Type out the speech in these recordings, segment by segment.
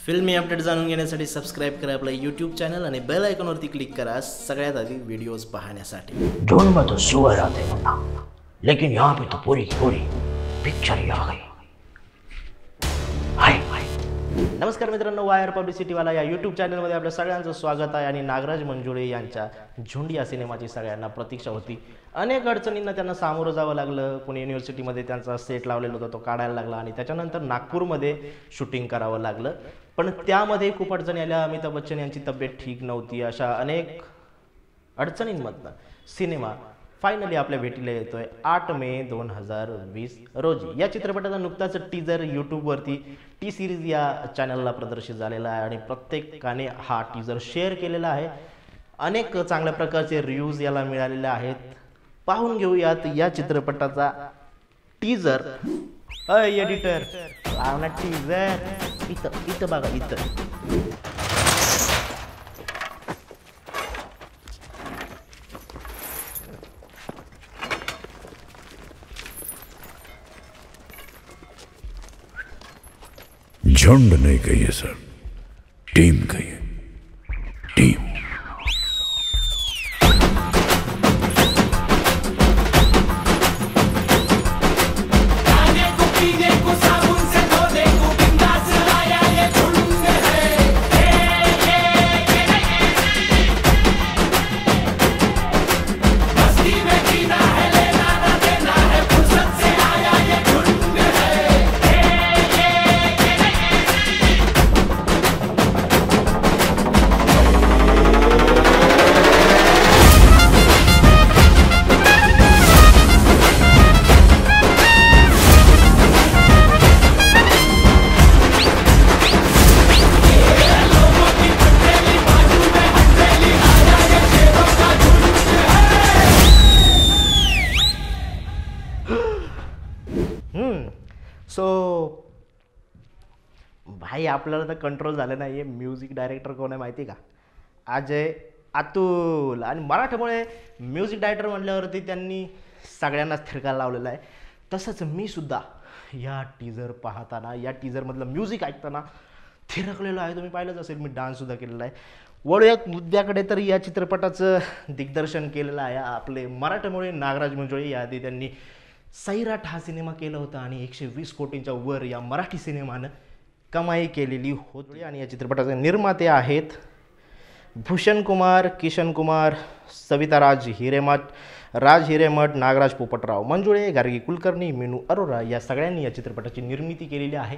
फिल्मी अपडेट जाणून घेण्यासाठी सबस्क्राइब करा आपला यूट्यूब चॅनल आणि बेल आयकॉनवरती क्लिक करा सगळ्यात आधी व्हिडिओज पाहण्यासाठी। ढूंढ में तो सुअर आते मुन्ना, लेकिन यहाँ पे तो पूरी की पूरी पिक्चर ही आ गई। हाय हाय नमस्कार मित्रांनो, वायर पब्लिसिटीवाला या यूट्यूब चॅनलमध्ये आपल्या सगळ्यांचं स्वागत आहे। आणि नागराज मंजुळे यांच्या झुंड या सिनेमाची सगळ्यांना प्रतीक्षा होती। अनेक अडचणींना त्यांना सामोरं जावं लागलं। पुणे युनिव्हर्सिटीमध्ये त्यांचा सेट लावलेला होता, तो काढायला लागला आणि त्याच्यानंतर नागपूरमध्ये शूटिंग करावं लागलं। पण त्यामध्ये खूप अडचणी आल्या। अमिताभ बच्चन यांची तब्येत ठीक नव्हती। अशा अनेक अडचणींमधनं सिनेमा फायनली आपल्या भेटीला येतोय 8 मे 2020 रोजी। या चित्रपटाचा नुकताच टीजर यूट्यूबवरती टी सिरीज या चॅनलला प्रदर्शित झालेला आहे आणि प्रत्येकाने हा टीजर शेअर केलेला आहे। अनेक चांगल्या प्रकारचे रिव्ह्यूज याला मिळालेले आहेत। पाहून घेऊयात या चित्रपटाचा टीजर। एडिटर लावना टीजर, इथं बघा इथं। झुंड नहीं कहिए सर, टीम कहिए, टीम। सो भाई आपल्याला तर कंट्रोल झालं नाही। म्युझिक डायरेक्टर कोण आहे माहिती का? अजय अतुल। आणि मराठीमुळे म्युझिक डायरेक्टर म्हटल्यावरती त्यांनी सगळ्यांनाच थिरकायला लावलेला आहे। तसंच मी सुद्धा या टीजर पाहताना, या टीजरमधलं म्युझिक ऐकताना थिरकलेलो आहे। तुम्ही पाहिलंच असेल, मी डान्ससुद्धा केलेला आहे। वळूया मुद्द्याकडे। तर या चित्रपटाचं दिग्दर्शन केलेलं आहे आपले मराठीमुळे नागराज मंजुळे। याआधी त्यांनी सैराट हा सिनेमा केला होता आणि 120 कोटींच्या वर या मराठी सिनेमानं कमाई केलेली होती। आणि या चित्रपटाचे निर्माते आहेत भूषण कुमार, किशन कुमार, सविता राज हिरेमठ, नागराज पोपटराव मंजुळे, गार्गी कुलकर्णी, मीनू अरोरा या सगळ्यांनी या चित्रपटाची निर्मिती केलेली आहे।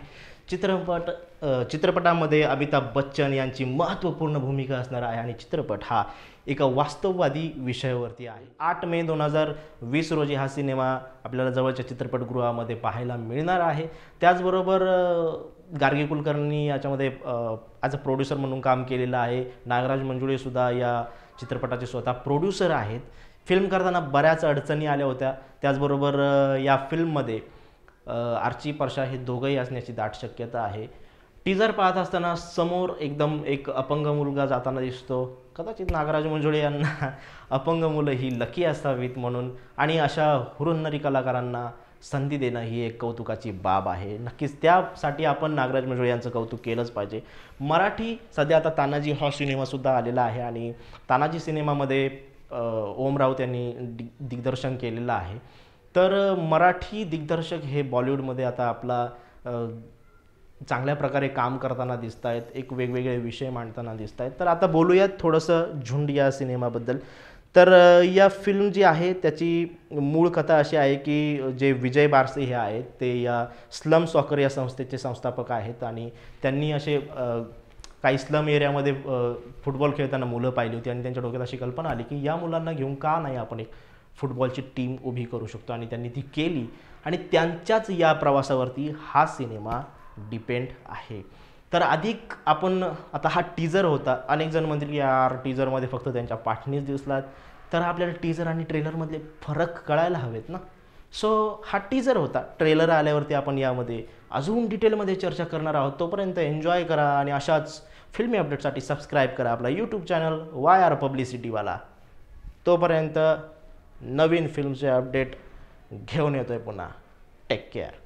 चित्रपटामध्ये अमिताभ बच्चन यांची महत्त्वपूर्ण भूमिका असणार आहे आणि चित्रपट हा एका वास्तववादी विषयावरती आहे। 8 मे 2020 रोजी हा सिनेमा आपल्याला जवळच्या चित्रपटगृहामध्ये पाहायला मिळणार आहे। त्याचबरोबर गार्गी कुलकर्णी याच्यामध्ये ॲज अ प्रोड्युसर म्हणून काम केलेलं आहे। नागराज मंजुळे सुद्धा या चित्रपटाचे स्वतः प्रोड्युसर आहेत। फिल्म करताना बऱ्याच अडचणी आल्या होत्या। त्याचबरोबर या फिल्ममध्ये आर्ची परशा हे दोघंही असण्याची दाट शक्यता आहे। टीजर पाहत असताना समोर एकदम एक अपंग मुलगा जाताना दिसतो। कदाचित नागराज मंजुळे यांना अपंग मुलं ही लकी असावीत म्हणून, आणि अशा हुरुन्नरी कलाकारांना संधी देणं ही एक कौतुकाची बाब आहे। नक्कीच त्यासाठी आपण नागराज मंजुळे यांचं कौतुक केलंच पाहिजे। मराठी सध्या आता तानाजी हा सिनेमासुद्धा आलेला आहे आणि तानाजी सिनेमामध्ये ओम राऊत यांनी दिग्दर्शन केलेलं आहे। तर मराठी दिग्दर्शक हे बॉलिवूडमध्ये आता आपला चांगल्या प्रकारे काम करताना दिसत आहेत, एक वेगवेगळे विषय मांडताना दिसत आहेत। तर आता बोलूयात थोडंसं झुंड या सिनेमाबद्दल। तर या फिल्म जी आहे त्याची मूळ कथा अशी आहे की जे विजय बारसे हे आहेत ते या स्लम सॉकर या संस्थेचे संस्थापक आहेत आणि त्यांनी असे काही स्लम एरियामध्ये फुटबॉल खेळताना मुलं पाहिली होती आणि त्यांच्या डोक्यात अशी कल्पना आली की या मुलांना घेऊन का नाही आपण एक फुटबॉलची टीम उभी करू शकतो, आणि त्यांनी ती केली। आणि त्यांच्याच या प्रवासावरती हा सिनेमा डिपेंड आहे। तर अधिक आपण आता हा टीजर होता, अनेक जण म्हणतील की यार टीजरमध्ये फक्त त्यांच्या पाठणीच दिसलात, तर आपल्याला टीजर आणि ट्रेलरमधले फरक कळायला हवेत ना। सो हा टीजर होता। ट्रेलर आल्यावरती आपण यामध्ये अजून डिटेलमध्ये चर्चा करणार आहोत। तोपर्यंत एन्जॉय करा आणि अशाच फिल्मी अपडेटसाठी सबस्क्राईब करा आपला यूट्यूब चॅनल वायर पब्लिसिटीवाला। तोपर्यंत नवीन फिल्मचे अपडेट घेऊन येतोय पुन्हा। Take care.